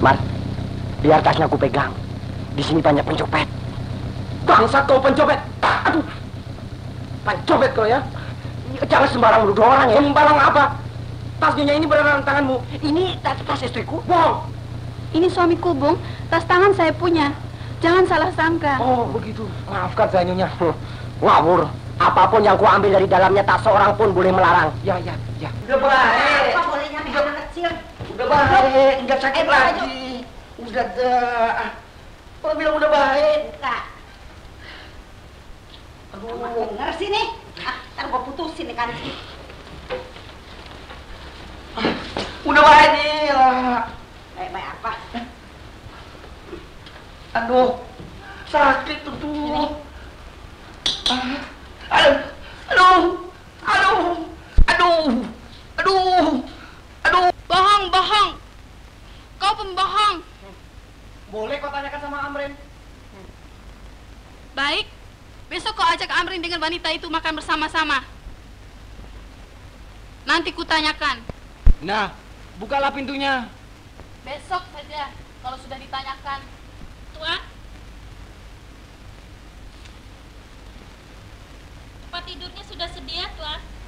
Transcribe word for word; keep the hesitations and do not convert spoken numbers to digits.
Mar, biar tasnya aku pegang. Di sini banyak pencopet. Bangsat kau pencopet. Aduh. Pencopet kau ya. Jangan sembarang menuduh orang ya. Sembarang apa? Tas nyonya ini berada dalam tanganmu. Ini tas, tas istriku. Bohong. Ini suamiku, Bung. Tas tangan saya punya. Jangan salah sangka. Oh, begitu. Maafkan saya nyonya. Ngawur. Apapun yang ku ambil dari dalamnya tak seorang pun boleh melarang. Ya, ya, ya. Udah baik. Apa bolehnya anak kecil? Udah baik, enggak sakit lagi. Udah dah. Kalau bilang udah baik. Enggak. Aduh, denger sini. Ah, ntar gua putusin nih kan. Udah baik nih lah. Baik-baik apa? Aduh, sakit tuh tuh. Aduh, aduh, aduh, aduh, aduh, aduh. Bohong, bohong. Kau pembohong. Boleh kau tanyakan sama Amrin? Baik. Besok kau ajak Amrin dengan wanita itu makan bersama-sama. Nanti kutanyakan. Nah, bukalah pintunya. Besok saja kalau sudah ditanyakan. Tuan. Tempat tidurnya sudah sedia, Tuan.